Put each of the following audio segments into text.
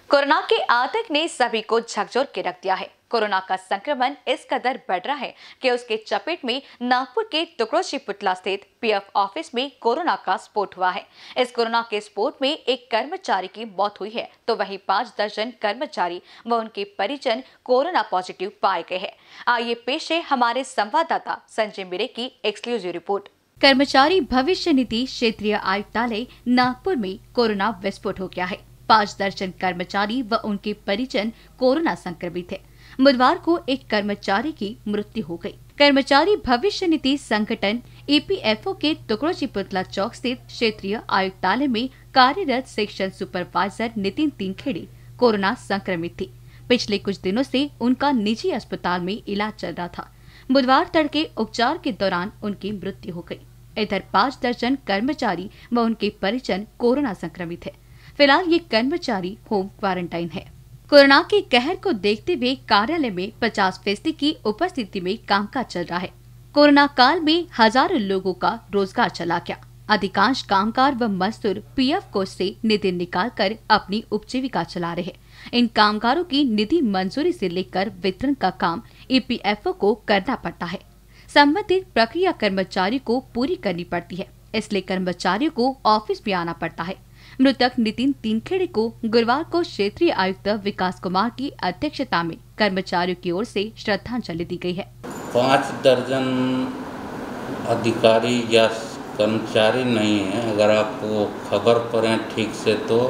Corona के आतंक ने सभी को झकझोर के रख दिया है। कोरोना का संक्रमण इस कदर बढ़ रहा है कि उसके चपेट में नागपुर के तुकड़ोशी पुतला स्थित पीएफ ऑफिस में कोरोना का स्फोट हुआ है। इस कोरोना के स्फोट में एक कर्मचारी की मौत हुई है, तो वहीं 5 दर्जन कर्मचारी व उनके परिजन कोरोना पॉजिटिव पाए गए हैं। आइए पेश है हमारे संवाददाता संजय मिरे की एक्सक्लूसिव रिपोर्ट। कर्मचारी भविष्य निधि क्षेत्रीय आयुक्तालय नागपुर में कोरोना विस्फोट हो गया है। 5 दर्जन कर्मचारी व उनके परिजन कोरोना संक्रमित है। बुधवार को एक कर्मचारी की मृत्यु हो गई। कर्मचारी भविष्य निधि संगठन ईपीएफओ के तुकड़ोशी पुतला चौक स्थित क्षेत्रीय आयुक्तालय में कार्यरत section supervisor Nitin Tinkhede corona संक्रमित थी। पिछले कुछ दिनों से उनका निजी अस्पताल में इलाज चल रहा था। बुधवार तड़के उपचार के दौरान उनकी मृत्यु हो गई। इधर 5 दर्जन कर्मचारी व उनके परिजन कोरोना संक्रमित है। फिलहाल ये कर्मचारी होम क्वारंटाइन है। कोरोना के कहर को देखते हुए कार्यालय में 50% की उपस्थिति में कामकाज चल रहा है। कोरोना काल में हजारों लोगों का रोजगार चला गया। अधिकांश कामगार व मजदूर पीएफ कोष से निधि निकालकर अपनी उपजीविका चला रहे हैं। इन कामगारों की निधि मंजूरी से लेकर वितरण का काम ईपीएफओ को करना पड़ता है। संबंधित प्रक्रिया कर्मचारी को पूरी करनी पड़ती है, इसलिए कर्मचारियों को ऑफिस में आना पड़ता है। मृतक नितिन तिनखेड़े को गुरुवार को क्षेत्रीय आयुक्त विकास कुमार की अध्यक्षता में कर्मचारियों की ओर से श्रद्धांजलि दी गई है। 5 दर्जन अधिकारी या कर्मचारी नहीं है, अगर आपको खबर पड़े ठीक से तो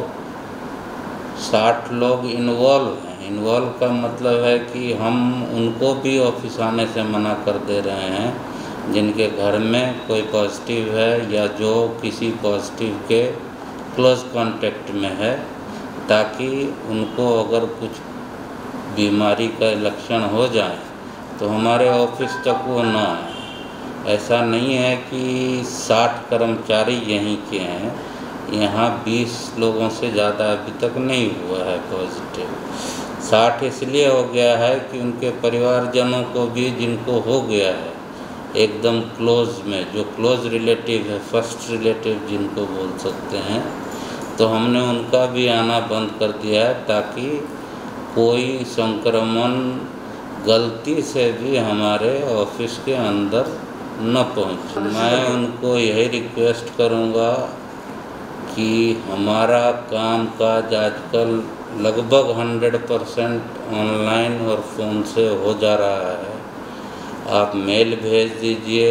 60 लोग इन्वॉल्व हैं। इन्वॉल्व का मतलब है कि हम उनको भी ऑफिस आने से मना कर दे रहे हैं जिनके घर में कोई पॉजिटिव है या जो किसी पॉजिटिव के क्लोज कांटेक्ट में है, ताकि उनको अगर कुछ बीमारी का लक्षण हो जाए तो हमारे ऑफिस तक वो न आए। ऐसा नहीं है कि 60 कर्मचारी यहीं के हैं, यहाँ 20 लोगों से ज़्यादा अभी तक नहीं हुआ है पॉजिटिव। 60 इसलिए हो गया है कि उनके परिवारजनों को भी जिनको हो गया है एकदम क्लोज में, जो क्लोज रिलेटिव है, फर्स्ट रिलेटिव जिनको बोल सकते हैं, तो हमने उनका भी आना बंद कर दिया है ताकि कोई संक्रमण गलती से भी हमारे ऑफिस के अंदर न पहुंचे। मैं उनको यही रिक्वेस्ट करूंगा कि हमारा काम काज आजकल लगभग 100% ऑनलाइन और फ़ोन से हो जा रहा है। आप मेल भेज दीजिए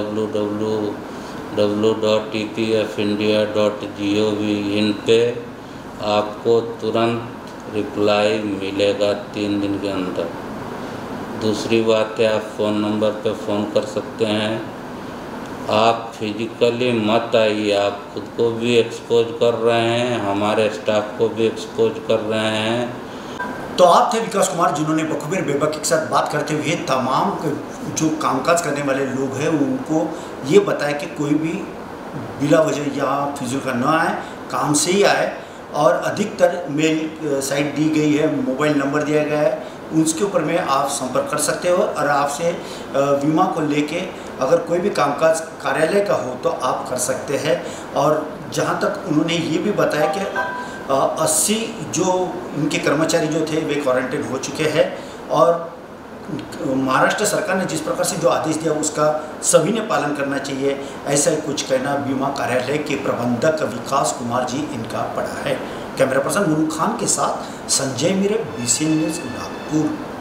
www.epfindia.gov इन पे, आपको तुरंत रिप्लाई मिलेगा 3 दिन के अंदर। दूसरी बात है, आप फ़ोन नंबर पे फ़ोन कर सकते हैं। आप फिजिकली मत आइए, आप खुद को भी एक्सपोज कर रहे हैं, हमारे स्टाफ को भी एक्सपोज कर रहे हैं। तो आप थे विकास कुमार, जिन्होंने बखूबी बेबाकी के साथ बात करते हुए तमाम जो कामकाज करने वाले लोग हैं उनको ये बताया कि कोई भी बिला वजह यहाँ फिजूल का न आए, काम से ही आए। और अधिकतर मेल साइट दी गई है, मोबाइल नंबर दिया गया है, उसके ऊपर में आप संपर्क कर सकते हो। और आपसे बीमा को लेके अगर कोई भी कामकाज कार्यालय का हो तो आप कर सकते हैं। और जहाँ तक उन्होंने ये भी बताया कि 80 जो इनके कर्मचारी जो थे वे क्वारंटाइन हो चुके हैं। और महाराष्ट्र सरकार ने जिस प्रकार से जो आदेश दिया उसका सभी ने पालन करना चाहिए, ऐसा ही कुछ कहना बीमा कार्यालय के प्रबंधक विकास कुमार जी इनका पड़ा है। कैमरा पर्सन मुनू खान के साथ संजय मिरे, BCN न्यूज़ नागपुर।